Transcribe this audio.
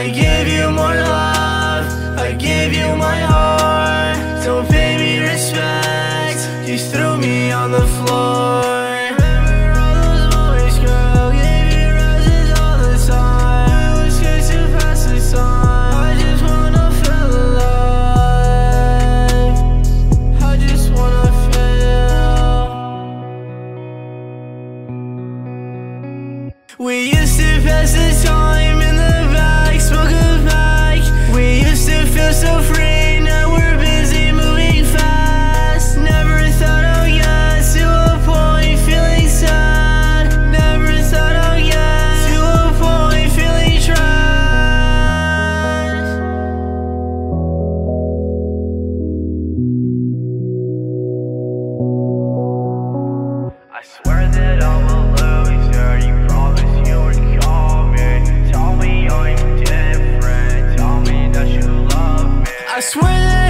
I gave you more love, I gave you my heart. Don't pay me respect, you threw me on the floor. Remember all those moments, girl, gave you roses all the time. It was good to pass the time. I just wanna feel alive, I just wanna feel. We used to pass the time in the back, smoke a pack. We used to feel so free, now we're busy moving fast. Never thought I'd get to a point feeling sad. Never thought I'd get to a point feeling trash. I swear that I'm a loser, you promised you would call me. Tell me I'm different, tell me that you love me. I swear that